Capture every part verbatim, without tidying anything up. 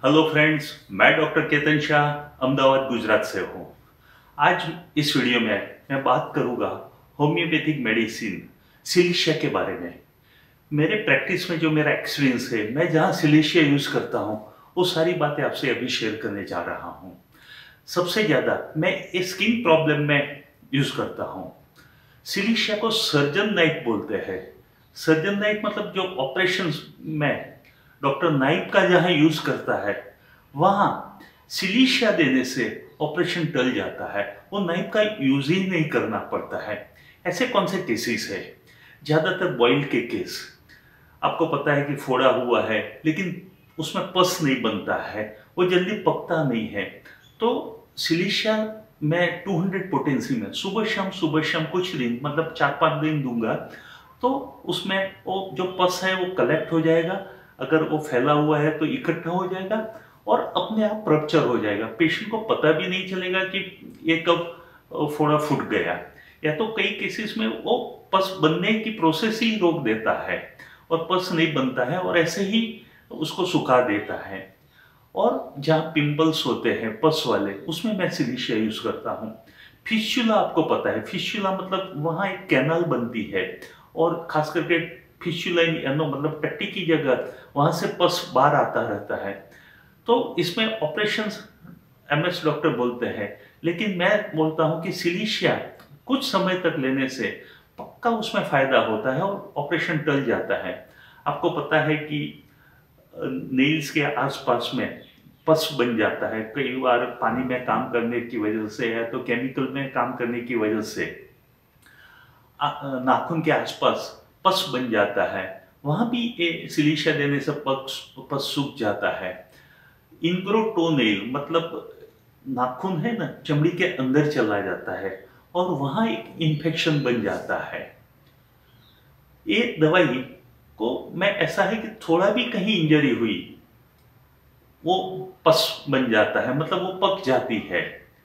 Hello friends, मैं doctor Ketan Shah Ahmedabad Gujarat से हूँ। आज इस वीडियो में मैं बात करूँगा होम्योपैथिक मेडिसिन सिलिशिया के बारे में। मेरे प्रैक्टिस में जो मेरा एक्सपीरियंस है, मैं जहाँ सिलिशिया यूज़ करता हूँ वो सारी बातें आपसे अभी शेयर करने जा रहा हूँ। सबसे ज़्यादा मैं स्किन प्रॉब्लम में यूज़ करता हूँ। सिलिशिया को सर्जन नाइफ बोलते हैं। सर्जन नाइफ मतलब जो ऑपरेशन में डॉक्टर नाइफ का जहाँ यूज़ करता है वहाँ सिलिशिया देने से ऑपरेशन टल जाता है। वो नाइफ का यूज ही नहीं करना पड़ता है। ऐसे कौन से केसेस है? ज़्यादातर बॉइल के केस। आपको पता है कि फोड़ा हुआ है लेकिन उसमें पस नहीं बनता है, वो जल्दी पकता नहीं है, तो सिलिशिया मैं दो सौ पोटेंसी में सुबह शाम सुबह शाम कुछ दिन मतलब चार पाँच दिन दूंगा, तो उसमें वो जो पस है वो कलेक्ट हो जाएगा। अगर वो फैला हुआ है तो इकट्ठा हो जाएगा और अपने आप रप्चर हो जाएगा। पेशेंट को पता भी नहीं चलेगा कि ये कब फोड़ा फूट गया, या तो कई केसेस में वो पस बनने की प्रोसेस ही रोक देता है और पस नहीं बनता है और ऐसे ही उसको सुखा देता है। और जहाँ पिंपल्स होते हैं पस वाले, उसमें मैं सिलिशिया यूज करता हूँ। फिस्चुला, आपको पता है फिस्चुला मतलब वहाँ एक कैनाल बनती है और खास करके फिस्चुला नो मतलब टट्टी की जगह, वहाँ से पस बाहर आता रहता है। तो इसमें ऑपरेशन एमएस डॉक्टर बोलते हैं, लेकिन मैं बोलता हूँ कि सिलिशिया कुछ समय तक लेने से पक्का उसमें फायदा होता है और ऑपरेशन टल जाता है। आपको पता है कि नेल्स के आसपास में पस बन जाता है, कई बार पानी में काम करने की वजह से है तो केमिकल में काम करने की वजह से नाखून के आसपास पस बन जाता है। वहाँ भी ये सिलिशिया देने से पस पस सूख जाता है। इनग्रो टोनेल मतलब नाखून है ना, चमड़ी के अंदर चला जाता है और वहाँ एक इन्फेक्शन बन जाता है। ये दवाई को मैं ऐसा है कि थोड़ा भी कहीं इंजरी हुई वो पस बन जाता है, मतलब वो पक जाती है।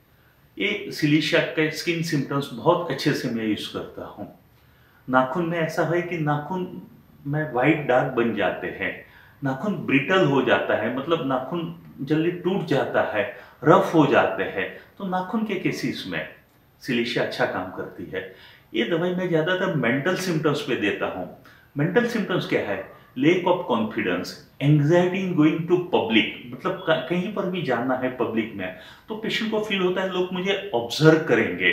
ये सिलिशिया के स्किन सिम्टम्स बहुत अच्छे से मैं यूज करता हूँ। नाखून में ऐसा है कि नाखून में वाइट दाग बन जाते हैं, नाखून ब्रिटल हो जाता है, मतलब नाखून जल्दी टूट जाता है, रफ हो जाते हैं, तो नाखून के केसेस में सिलिशिया अच्छा काम करती है। ये दवाई मैं ज़्यादातर मेंटल सिम्टम्स पे देता हूँ। मेंटल सिम्टम्स क्या है? Lack of confidence, anxiety in going to public, मतलब कहीं पर भी जाना है पब्लिक में तो पेशेंट को फील होता है लोग मुझे ऑब्जर्व करेंगे,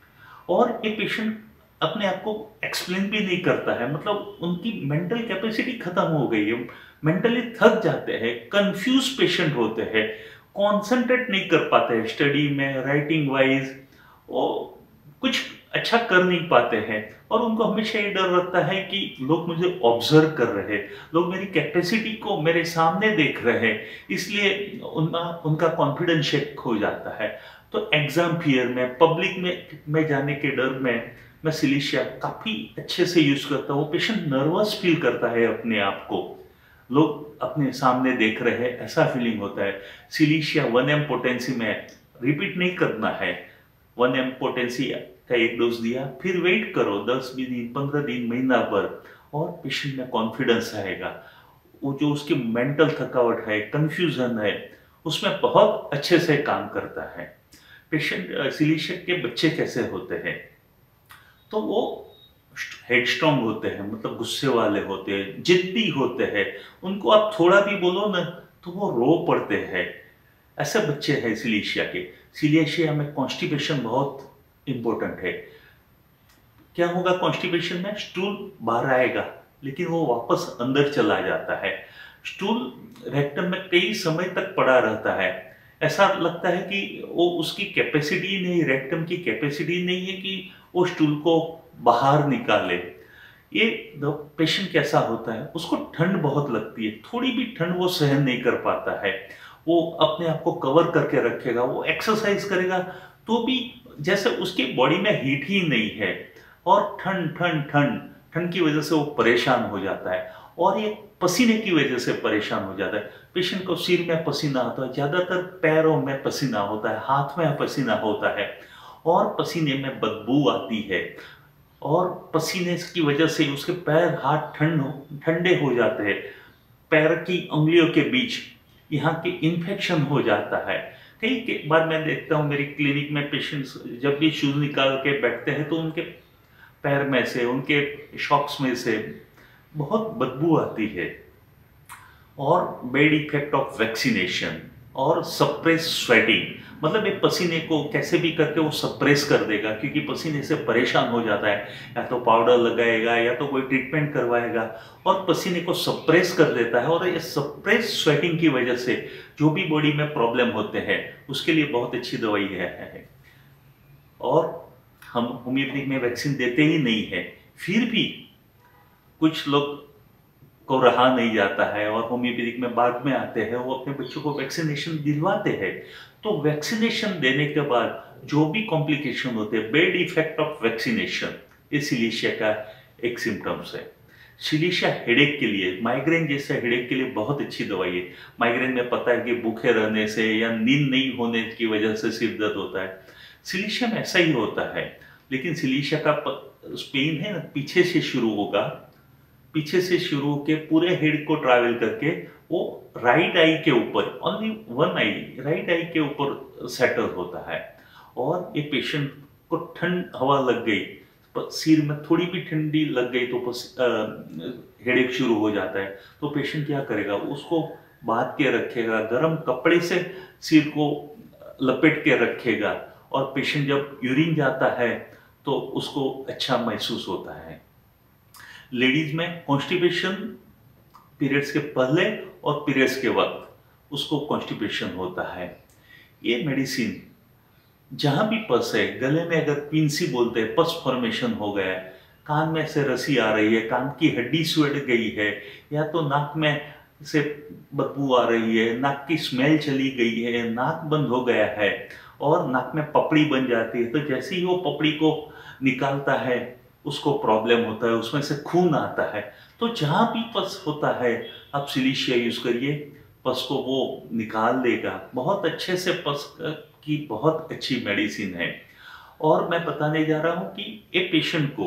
और ये पेशेंट अपने आप को एक्सप्लेन भी नहीं करता है, मतलब उनकी मेंटल कैपेसिटी खत्म हो गई है, मेंटली थक जाते हैं, कंफ्यूज पेशेंट होते हैं, कॉन्सेंट्रेट नहीं कर पाते हैं स्टडी में, राइटिंग वाइज वो कुछ अच्छा कर नहीं पाते हैं, और उनको हमेशा ये डर रहता है कि लोग मुझे ऑब्जर्व कर रहे हैं, लोग मेरी कैपेसिटी को मेरे सामने देख रहे हैं, इसलिए उनका उनका कॉन्फिडेंस शेक हो जाता है। तो एग्जाम फियर में, पब्लिक में में जाने के डर में मैं सिलिशिया काफ़ी अच्छे से यूज़ करता हूँ। पेशेंट नर्वस फील करता है अपने आप को, लोग अपने सामने देख रहे हैं ऐसा फीलिंग होता है। सिलिशिया वन एम पोटेंसी में रिपीट नहीं करना है, वन एम पोटेंसी का एक डोज दिया, फिर वेट करो दस बीस दिन, पंद्रह दिन, महीना भर, और पेशेंट में कॉन्फिडेंस आएगा। वो जो उसकी मेंटल थकावट है, कंफ्यूजन है, उसमें बहुत अच्छे से काम करता है। पेशेंट सिलिशिया के बच्चे कैसे होते हैं? तो वो हेडस्ट्रॉन्ग होते हैं, मतलब गुस्से वाले होते हैं, जिद्दी होते हैं, उनको आप थोड़ा भी बोलो ना तो वो रो पड़ते हैं। ऐसे बच्चे हैं सिलिशिया के। सिलिशिया में कॉन्स्टिपेशन बहुत इंपॉर्टेंट है। क्या होगा कॉन्स्टिपेशन में? स्टूल बाहर आएगा लेकिन वो वापस अंदर चला जाता है। स्टूल रेक्टम में कई समय तक पड़ा रहता है, ऐसा लगता है कि वो उसकी कैपेसिटी नहीं, रेक्टम की कैपेसिटी नहीं है कि वो स्टूल को बाहर निकाले। ये पेशेंट कैसा होता है, उसको ठंड बहुत लगती है, थोड़ी भी ठंड वो सहन नहीं कर पाता है, वो अपने आप को कवर करके रखेगा, वो एक्सरसाइज करेगा तो भी जैसे उसकी बॉडी में हीट ही नहीं है, और ठंड ठंड ठंड ठंड की वजह से वो परेशान हो जाता है, और ये पसीने की वजह से परेशान हो जाता है। पेशेंट को सिर में पसीना आता है, ज़्यादातर पैरों में पसीना होता है, हाथ में पसीना होता है, और पसीने में बदबू आती है, और पसीने की वजह से उसके पैर हाथ ठंड ठंडे हो जाते हैं, पैर की उंगलियों के बीच यहाँ के इन्फेक्शन हो जाता है। कई बार मैं देखता हूँ मेरी क्लिनिक में पेशेंट्स जब भी शूज निकाल के बैठते हैं तो उनके पैर में से, उनके शॉक्स में से बहुत बदबू आती है। और बैड इफेक्ट ऑफ वैक्सीनेशन और सप्रेस स्वेटिंग, मतलब ये पसीने को कैसे भी करके वो सप्रेस कर देगा, क्योंकि पसीने से परेशान हो जाता है, या तो पाउडर लगाएगा या तो कोई ट्रीटमेंट करवाएगा और पसीने को सप्रेस कर देता है। और ये सप्रेस स्वेटिंग की वजह से जो भी बॉडी में प्रॉब्लम होते हैं उसके लिए बहुत अच्छी दवाई है। और हम होम्योपैथिक में वैक्सीन देते ही नहीं है, फिर भी कुछ लोग को रहा नहीं जाता है और होम्योपैथिक में बाद में आते हैं, वो अपने बच्चों को वैक्सीनेशन दिलवाते हैं। तो वैक्सीनेशन देने के बाद जो भी कॉम्प्लिकेशन होते हैं, बैड इफेक्ट ऑफ वैक्सीनेशन, ये सिलीशिया का एक सिम्टम्स है। सिलीशिया हेडेक के लिए, माइग्रेन जैसे हेडेक के लिए बहुत अच्छी दवाई है। माइग्रेन में पता है कि भूखे रहने से या नींद नहीं होने की वजह से सिर दर्द होता है, सिलीशिया में ऐसा ही होता है। लेकिन सिलीशिया का पेन है ना, पीछे से शुरू होगा, पीछे से शुरू होकर पूरे हेड को ट्रैवल करके वो राइट आई के ऊपर, only one eye, right eye के ऊपर सेटल होता है। और ये पेशेंट को ठंड हवा लग गई, सिर में थोड़ी भी ठंडी लग गई तो हेडेक शुरू हो जाता है। तो पेशेंट क्या करेगा, उसको बांध के रखेगा, गर्म कपड़े से सिर को लपेट के रखेगा, और पेशेंट जब यूरिन जाता है तो उसको अच्छा महसूस होता है। लेडीज में कॉन्स्टिपेशन पीरियड्स के पहले और पीरियड्स के वक्त उसको कॉन्स्टिपेशन होता है। ये मेडिसिन जहाँ भी पस है, गले में अगर पिंसी बोलते हैं, पस फॉर्मेशन हो गया है, कान में से रसी आ रही है, कान की हड्डी सुलट गई है, या तो नाक में से बदबू आ रही है, नाक की स्मेल चली गई है, नाक बंद हो गया है और नाक में पपड़ी बन जाती है, तो जैसे ही वो पपड़ी को निकालता है उसको प्रॉब्लम होता है, उसमें से खून आता है। तो जहाँ भी पस होता है आप सिलीशिया यूज करिए, पस को वो निकाल देगा। बहुत अच्छे से पस की बहुत अच्छी मेडिसिन है। और मैं बताने जा रहा हूँ कि ये पेशेंट को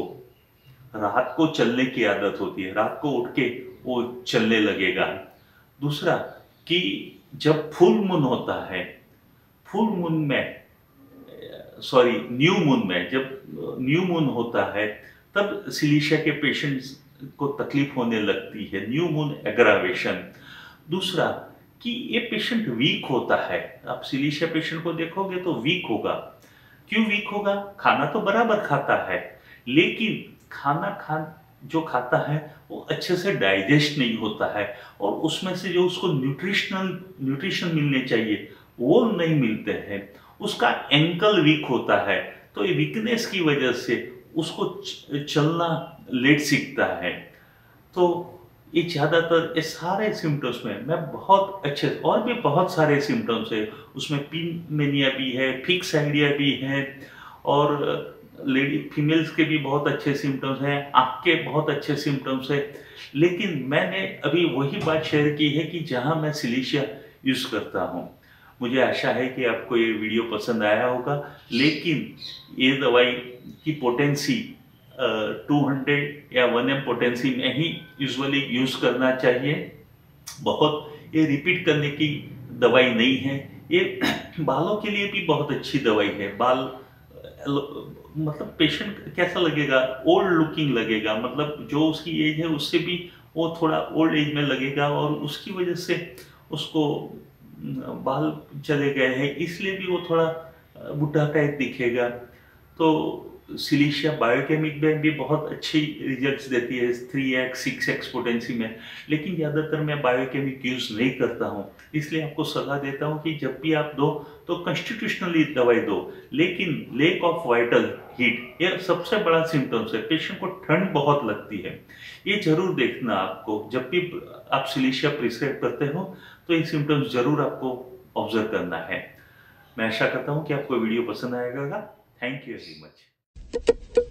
रात को चलने की आदत होती है, रात को उठ के वो चलने लगेगा। दूसरा कि जब फुल मून होता है, फुल मून में सॉरी न्यू मून में, जब न्यू मून होता है तब सिलीशिया के पेशेंट्स को तकलीफ होने लगती है, न्यू मून एग्रावेशन। दूसरा कि ये पेशेंट वीक होता है, आप सिलीशिया पेशेंट को देखोगे तो वीक होगा। क्यों वीक होगा? खाना तो बराबर खाता है, लेकिन खाना खा जो खाता है वो अच्छे से डाइजेस्ट नहीं होता है, और उसमें से जो उसको न्यूट्रिशनल न्यूट्रिशन मिलने चाहिए वो नहीं मिलते हैं। उसका एंकल वीक होता है, तो ये वीकनेस की वजह से उसको चलना लेट सीखता है। तो ये ज़्यादातर ये सारे सिम्टम्स में मैं बहुत अच्छे, और भी बहुत सारे सिम्टम्स है उसमें, पिनमेनिया भी है, फिक्स आइडिया भी है, और लेडी फीमेल्स के भी बहुत अच्छे सिम्टम्स हैं, आँख के बहुत अच्छे सिम्टम्स है। लेकिन मैंने अभी वही बात शेयर की है कि जहाँ मैं सिलीशिया यूज़ करता हूँ। मुझे आशा है कि आपको ये वीडियो पसंद आया होगा। लेकिन ये दवाई की पोटेंसी टू हंड्रेड या वन एम पोटेंसी में ही यूजुअली यूज़ करना चाहिए। बहुत ये रिपीट करने की दवाई नहीं है। ये बालों के लिए भी बहुत अच्छी दवाई है। बाल मतलब पेशेंट कैसा लगेगा, ओल्ड लुकिंग लगेगा, मतलब जो उसकी एज है उससे भी वो थोड़ा ओल्ड एज में लगेगा, और उसकी वजह से उसको बाल चले गए हैं इसलिए भी वो थोड़ा बुढ़ा टाइप दिखेगा। तो सिलीशिया बायोकेमिक में भी बहुत अच्छी रिजल्ट्स देती है three X six X potency में, लेकिन ज़्यादातर मैं बायोकेमिक यूज़ नहीं करता हूँ। इसलिए आपको सलाह देता हूँ कि जब भी आप दो तो कॉन्स्टिट्यूशनली दवाई दो, लेकिन लेक ऑफ वाइटल हीट ये सबसे बड़ा सिम्टम्स है। पेशेंट को ठंड बहुत लगती है, ये जरूर देखना आपको जब भी आप सिलीशिया प्रिस्क्राइब करते हो, तो ये सिम्टम्स जरूर आपको ऑब्जर्व करना है। मैं आशा करता हूँ कि आपको वीडियो पसंद आएगा। Thank you very much.